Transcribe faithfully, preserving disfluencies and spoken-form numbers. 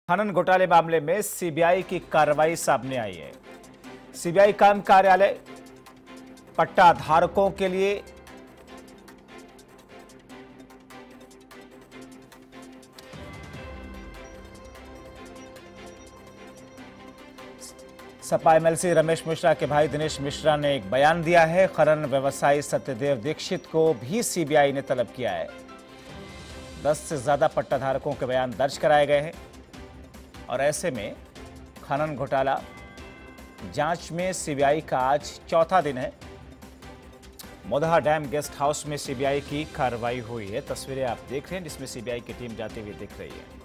खनन घोटाले मामले में सीबीआई की कार्रवाई सामने आई है। सीबीआई काम कार्यालय पट्टा धारकों के लिए सपा एमएलसी रमेश मिश्रा के भाई दिनेश मिश्रा ने एक बयान दिया है। खनन व्यवसायी सत्यदेव दीक्षित को भी सीबीआई ने तलब किया है। दस से ज्यादा पट्टाधारकों के बयान दर्ज कराए गए हैं और ऐसे में खनन घोटाला जांच में सीबीआई का आज चौथा दिन है। मोदहा डैम गेस्ट हाउस में सीबीआई की कार्रवाई हुई है। तस्वीरें आप देख रहे हैं जिसमें सीबीआई की टीम जाती हुई दिख रही है।